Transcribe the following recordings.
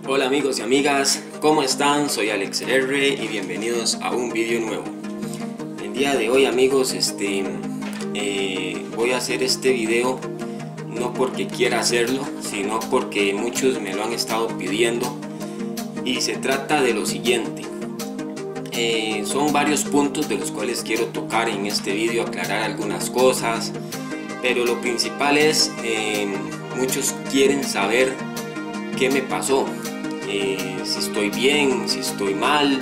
Hola amigos y amigas, ¿cómo están? Soy Alex R y bienvenidos a un vídeo nuevo. El día de hoy amigos, voy a hacer este video no porque quiera hacerlo, sino porque muchos me lo han estado pidiendo. Y se trata de lo siguiente. Son varios puntos de los cuales quiero tocar en este vídeo, aclarar algunas cosas. Pero lo principal es, muchos quieren saber qué me pasó. Si estoy bien, si estoy mal.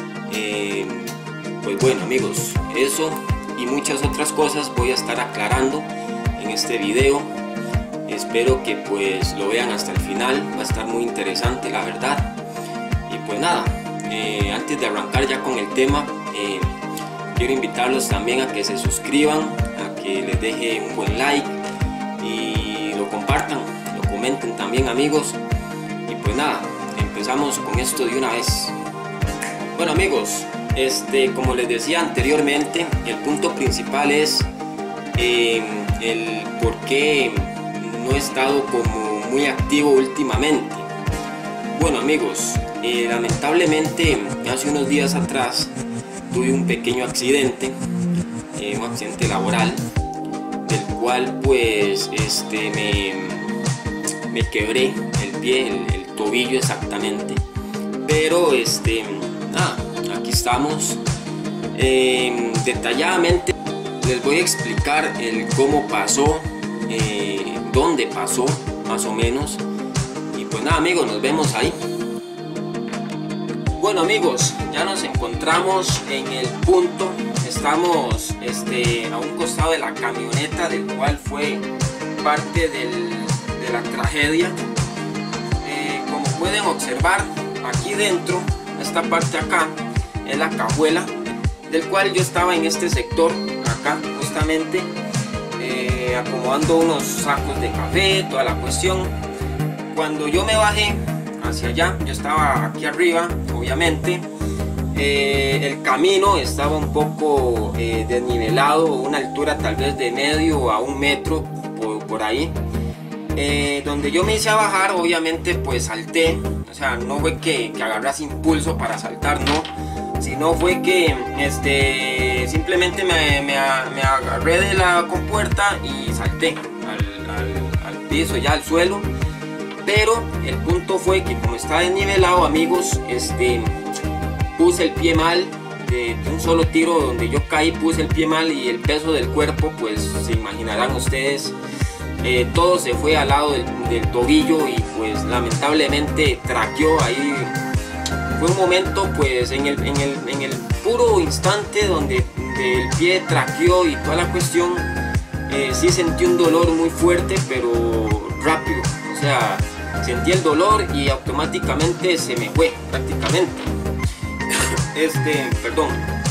Pues bueno amigos, eso y muchas otras cosas voy a estar aclarando en este video. Espero que pues lo vean hasta el final, va a estar muy interesante la verdad. Y pues nada, antes de arrancar ya con el tema, quiero invitarlos también a que se suscriban, a que les dejen un buen like y lo compartan, lo comenten también amigos. Y pues nada, empezamos con esto de una vez. Bueno amigos, como les decía anteriormente, el punto principal es el por qué no he estado como muy activo últimamente. Bueno amigos, lamentablemente hace unos días atrás tuve un pequeño accidente, un accidente laboral, del cual pues me quebré el pie, el tobillo exactamente. Pero nada, aquí estamos. Detalladamente les voy a explicar el cómo pasó, dónde pasó más o menos. Y pues nada amigos, nos vemos ahí. Bueno amigos, ya nos encontramos en el punto. Estamos a un costado de la camioneta, del cual fue parte de la tragedia. Como pueden observar, aquí dentro, esta parte acá es la cajuela, del cual yo estaba en este sector acá justamente, acomodando unos sacos de café, toda la cuestión. Cuando yo me bajé hacia allá, yo estaba aquí arriba, obviamente. El camino estaba un poco desnivelado, una altura tal vez de medio a 1 metro por ahí. Donde yo me hice a bajar, obviamente pues salté. O sea, no fue que agarrase impulso para saltar, no, sino fue que simplemente me agarré de la compuerta y salté al piso, ya al suelo. Pero el punto fue que como está desnivelado amigos, puse el pie mal. De un solo tiro donde yo caí, puse el pie mal, y el peso del cuerpo, pues se imaginarán ustedes, todo se fue al lado del tobillo, y pues lamentablemente traqueó ahí. Fue un momento pues en el puro instante donde el pie traqueó y toda la cuestión. Sí sentí un dolor muy fuerte, pero rápido. O sea, sentí el dolor y automáticamente se me fue prácticamente. Perdón.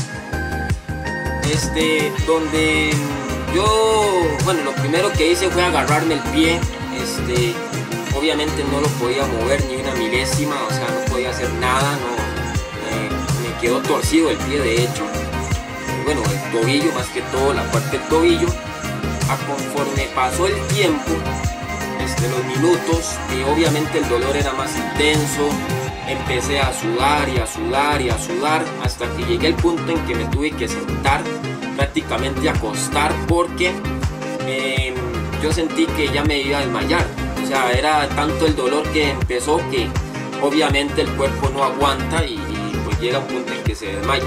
Donde yo, bueno, lo primero que hice fue agarrarme el pie. Obviamente no lo podía mover ni una milésima, o sea, no podía hacer nada, no, me quedó torcido el pie de hecho. Bueno, el tobillo, más que todo la parte del tobillo. Conforme pasó el tiempo, los minutos, y obviamente el dolor era más intenso. Empecé a sudar y a sudar y a sudar, hasta que llegué al punto en que me tuve que sentar, prácticamente acostar, porque yo sentí que ya me iba a desmayar. O sea, era tanto el dolor que empezó que obviamente el cuerpo no aguanta y pues llega un punto en que se desmaya.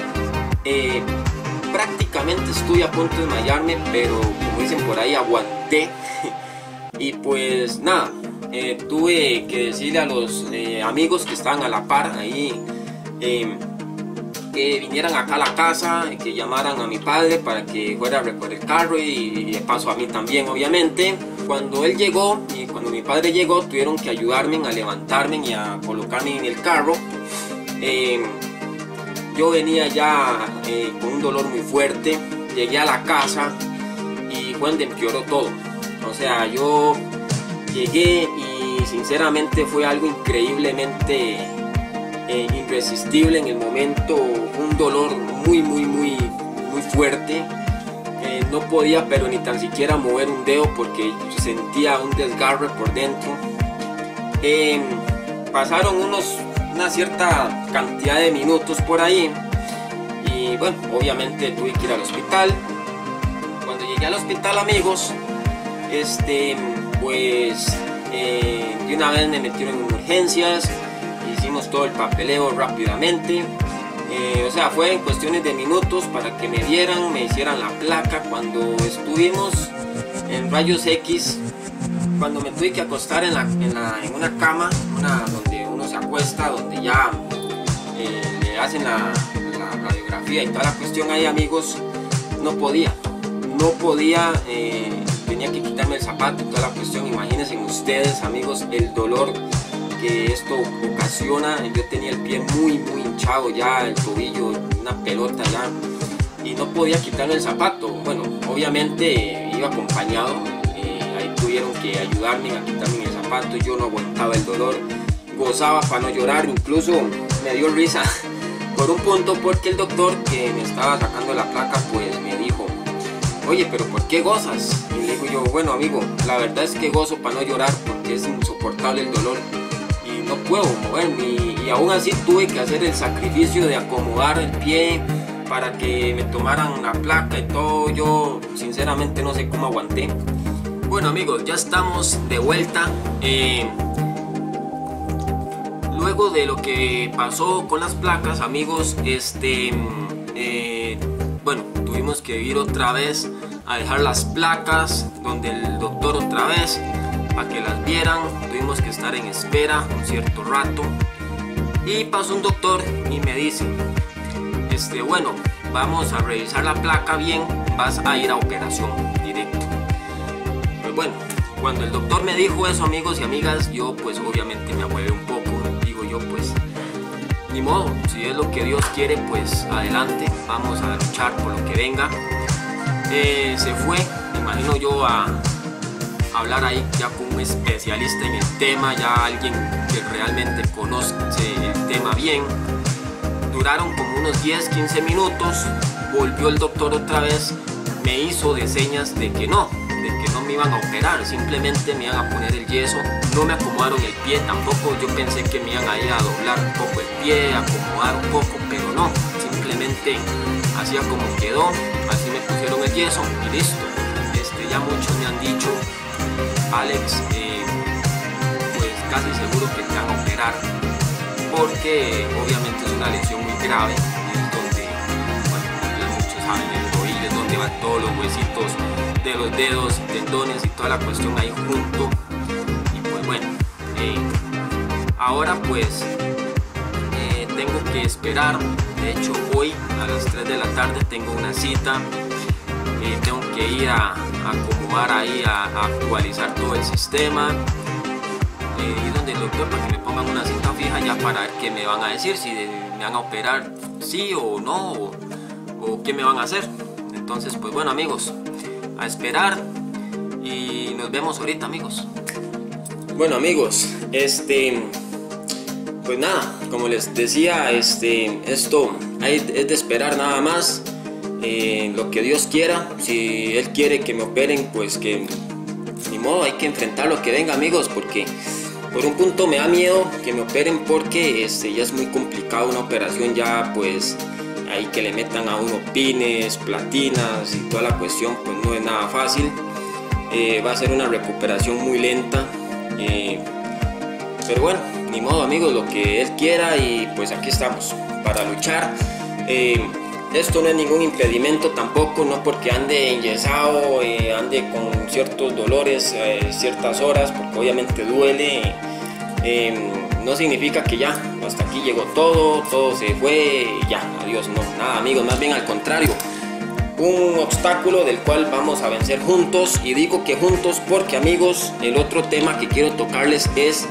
Prácticamente estuve a punto de desmayarme, pero como dicen por ahí, aguanté. Y pues nada, tuve que decirle a los amigos que estaban a la par ahí, que vinieran acá a la casa, que llamaran a mi padre para que fuera a recoger el carro, y de paso a mí también obviamente. Cuando él llegó, y cuando mi padre llegó, tuvieron que ayudarme a levantarme y a colocarme en el carro. Yo venía ya con un dolor muy fuerte. Llegué a la casa y fue donde empeoró todo. O sea, yo llegué y sinceramente fue algo increíblemente irresistible en el momento. Un dolor muy fuerte. No podía pero ni tan siquiera mover un dedo porque sentía un desgarre por dentro. pasaron una cierta cantidad de minutos por ahí y bueno, obviamente tuve que ir al hospital. Cuando llegué al hospital, amigos, pues de una vez me metieron en urgencias, hicimos todo el papeleo rápidamente. O sea, fue en cuestiones de minutos para que me vieran, me hicieran la placa. Cuando estuvimos en rayos X, cuando me tuve que acostar en una cama, donde uno se acuesta, donde ya le hacen la radiografía y toda la cuestión ahí, amigos, no podía, tenía que quitarme el zapato y toda la cuestión. Imagínense ustedes, amigos, el dolor que esto ocasiona. Yo tenía el pie muy hinchado ya, el tobillo, una pelota ya, y no podía quitarme el zapato. Bueno, obviamente iba acompañado, ahí tuvieron que ayudarme a quitarme el zapato. Yo no aguantaba el dolor, gozaba para no llorar, incluso me dio risa por un punto, porque el doctor que me estaba sacando la placa pues me dijo: oye, pero ¿por qué gozas? Y le digo yo: bueno, amigo, la verdad es que gozo para no llorar porque es insoportable el dolor y no puedo moverme, y aún así tuve que hacer el sacrificio de acomodar el pie para que me tomaran la placa y todo. Yo sinceramente no sé cómo aguanté. Bueno, amigos, ya estamos de vuelta. Luego de lo que pasó con las placas, amigos, bueno, tuvimos que ir otra vez a dejar las placas donde el doctor otra vez para que las vieran. Tuvimos que estar en espera un cierto rato y pasó un doctor y me dice: bueno, vamos a revisar la placa bien, vas a ir a operación directo. Pues bueno, cuando el doctor me dijo eso, amigos y amigas, yo pues obviamente me ahuevé un poco. Digo yo, pues ni modo, si es lo que Dios quiere, pues adelante, vamos a luchar por lo que venga. Se fue, me imagino yo, a hablar ahí ya con un especialista en el tema, ya alguien que realmente conoce el tema bien. Duraron como unos 10-15 minutos, volvió el doctor otra vez, me hizo de señas de que no me iban a operar, simplemente me iban a poner el yeso. No me acomodaron el pie tampoco, yo pensé que me iban a ir a doblar un poco el pie, a acomodar un poco, pero no, simplemente así como quedó, así me pusieron el yeso y listo. Ya muchos me han dicho: Alex, pues casi seguro que te van a operar, porque obviamente es una lesión muy grave, es donde, bueno, ya muchos saben, el tobillo es donde van todos los huesitos de los dedos, tendones y toda la cuestión ahí junto. Y pues bueno, ahora pues tengo que esperar. De hecho, hoy a las 3 de la tarde tengo una cita. Tengo que ir a acomodar ahí, a actualizar todo el sistema, y donde el doctor, para que me pongan una cita fija ya para ver qué me van a decir, si me van a operar sí o no, o qué me van a hacer. Entonces pues bueno, amigos, a esperar y nos vemos ahorita, amigos. Bueno, amigos, pues nada, como les decía, esto es de esperar nada más. Lo que Dios quiera, si Él quiere que me operen, pues que ni modo, hay que enfrentar lo que venga, amigos, porque por un punto me da miedo que me operen, porque ya es muy complicado una operación, ya pues ahí que le metan a uno pines, platinas y toda la cuestión, pues no es nada fácil. Va a ser una recuperación muy lenta, pero bueno, ni modo, amigos, lo que Él quiera, y pues aquí estamos para luchar. Esto no es ningún impedimento tampoco, no porque ande enyesado, ande con ciertos dolores ciertas horas, porque obviamente duele, no significa que ya, hasta aquí llegó todo se fue, ya, adiós, no, nada, amigos, más bien al contrario, un obstáculo del cual vamos a vencer juntos. Y digo que juntos porque, amigos, el otro tema que quiero tocarles es,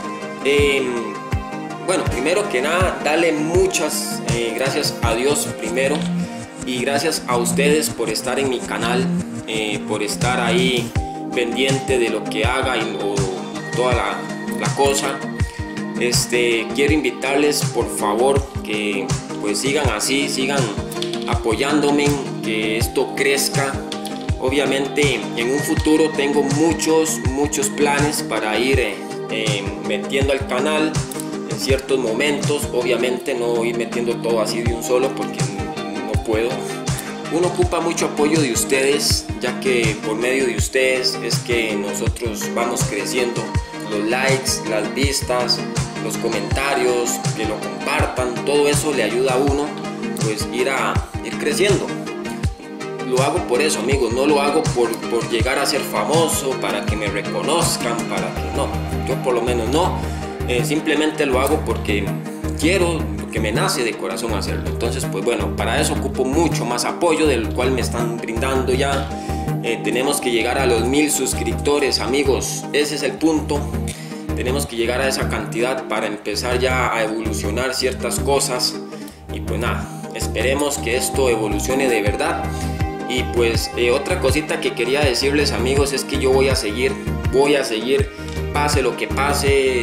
bueno, primero que nada, darle muchas gracias a Dios primero, y gracias a ustedes por estar en mi canal, por estar ahí pendiente de lo que haga o toda la cosa. Quiero invitarles, por favor, que pues sigan así, sigan apoyándome, que esto crezca. Obviamente en un futuro tengo muchos planes para ir metiendo al canal en ciertos momentos. Obviamente no ir metiendo todo así de un solo porque no puedo. Uno ocupa mucho apoyo de ustedes, ya que por medio de ustedes es que nosotros vamos creciendo. Los likes, las vistas, los comentarios, que lo compartan, todo eso le ayuda a uno pues ir creciendo. Lo hago por eso, amigos, no lo hago por llegar a ser famoso, para que me reconozcan, para que no, yo por lo menos no, simplemente lo hago porque quiero, porque me nace de corazón hacerlo. Entonces pues bueno, para eso ocupo mucho más apoyo del cual me están brindando ya. Tenemos que llegar a los 1000 suscriptores, amigos, ese es el punto. Tenemos que llegar a esa cantidad para empezar ya a evolucionar ciertas cosas. Y pues nada, esperemos que esto evolucione de verdad. Y pues otra cosita que quería decirles, amigos, es que yo voy a seguir, pase lo que pase,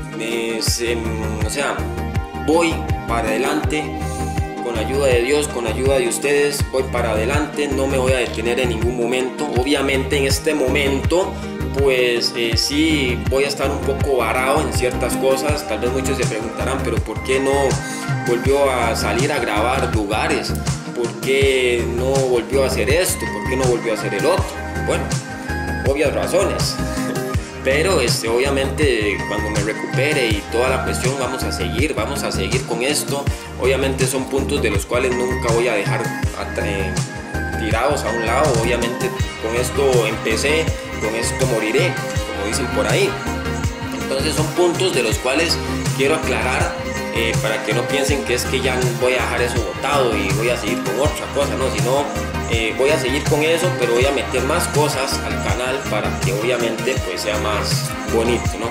o sea, voy para adelante, con la ayuda de Dios, con la ayuda de ustedes, voy para adelante, no me voy a detener en ningún momento. Obviamente en este momento pues sí voy a estar un poco varado en ciertas cosas. Tal vez muchos se preguntarán, pero ¿por qué no volvió a salir a grabar lugares? ¿Por qué no volvió a hacer esto? ¿Por qué no volvió a hacer el otro? Bueno, obvias razones. Pero obviamente cuando me recupere y toda la cuestión vamos a seguir con esto. Obviamente son puntos de los cuales nunca voy a dejar tirados a un lado. Obviamente con esto empecé, con esto moriré, como dicen por ahí. Entonces son puntos de los cuales quiero aclarar para que no piensen que es que ya voy a dejar eso botado y voy a seguir con otra cosa, no, sino voy a seguir con eso, pero voy a meter más cosas al canal para que obviamente pues sea más bonito, ¿no?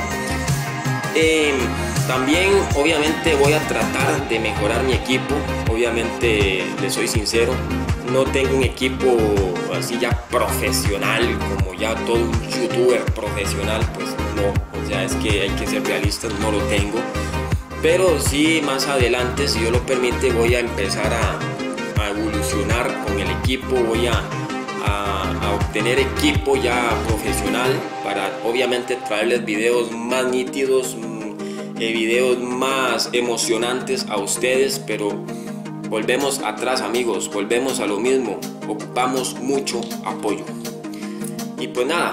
También obviamente voy a tratar de mejorar mi equipo. Obviamente les soy sincero, no tengo un equipo así ya profesional como ya todo un youtuber profesional, pues no, o sea, es que hay que ser realistas, no lo tengo. Pero sí, más adelante, si Dios lo permite, voy a empezar a evolucionar con el equipo, voy a obtener equipo ya profesional para obviamente traerles videos más nítidos, videos más emocionantes a ustedes. Pero volvemos atrás, amigos, volvemos a lo mismo, ocupamos mucho apoyo. Y pues nada,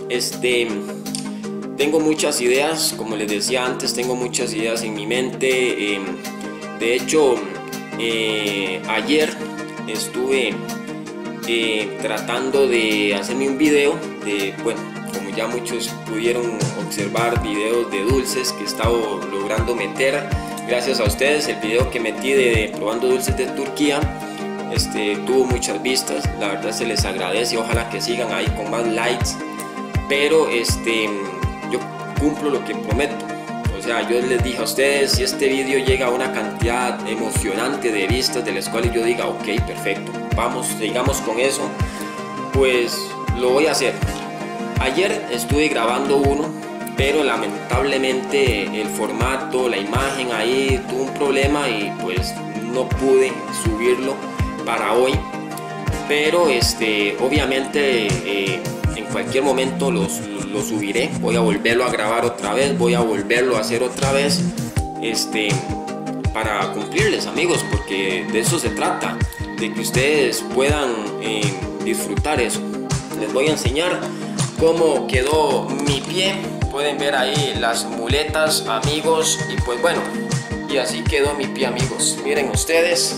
tengo muchas ideas, como les decía antes, tengo muchas ideas en mi mente. De hecho, ayer estuve tratando de hacerme un video de, bueno, como ya muchos pudieron observar, videos de dulces que he estado logrando meter. Gracias a ustedes, el video que metí de probando dulces de Turquía tuvo muchas vistas, la verdad se les agradece, ojalá que sigan ahí con más likes. Pero yo cumplo lo que prometo. O sea, yo les dije a ustedes, si este vídeo llega a una cantidad emocionante de vistas, de las cuales yo diga, ok, perfecto, vamos, sigamos con eso, pues lo voy a hacer. Ayer estuve grabando uno, pero lamentablemente el formato, la imagen ahí tuvo un problema y pues no pude subirlo para hoy. Pero obviamente en cualquier momento lo subiré, voy a volverlo a grabar otra vez, voy a volverlo a hacer otra vez, para cumplirles, amigos, porque de eso se trata, de que ustedes puedan disfrutar eso. Les voy a enseñar cómo quedó mi pie, pueden ver ahí las muletas, amigos, y pues bueno, y así quedó mi pie, amigos, miren ustedes.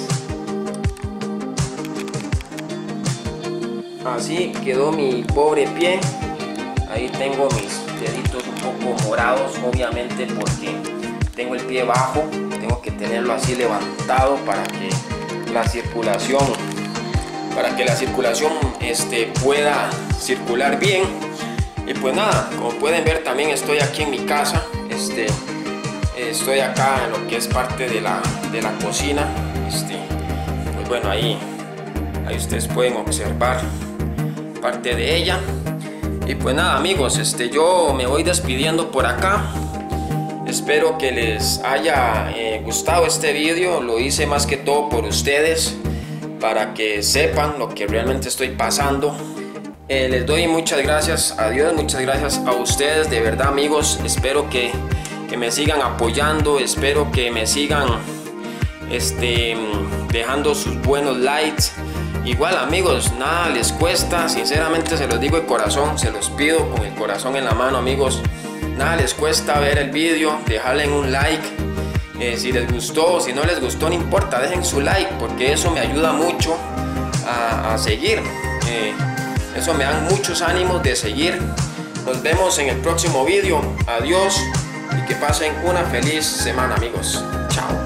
Así quedó mi pobre pie. Ahí tengo mis deditos un poco morados, obviamente porque tengo el pie bajo. Tengo que tenerlo así levantado para que la circulación pueda circular bien. Y pues nada, como pueden ver, también estoy aquí en mi casa. Estoy acá en lo que es parte de la cocina. Pues bueno, ahí ustedes pueden observar parte de ella. Y pues nada, amigos, yo me voy despidiendo por acá. Espero que les haya gustado este vídeo. Lo hice más que todo por ustedes, para que sepan lo que realmente estoy pasando. Les doy muchas gracias a Dios, muchas gracias a ustedes, de verdad amigos. Espero que me sigan apoyando, espero que me sigan dejando sus buenos likes. Igual amigos, nada les cuesta, sinceramente se los digo de corazón, se los pido con el corazón en la mano amigos. Nada les cuesta ver el vídeo, dejarle un like. Si les gustó, si no les gustó, no importa, dejen su like porque eso me ayuda mucho a seguir. Eso me dan muchos ánimos de seguir. Nos vemos en el próximo vídeo. Adiós y que pasen una feliz semana amigos. Chao.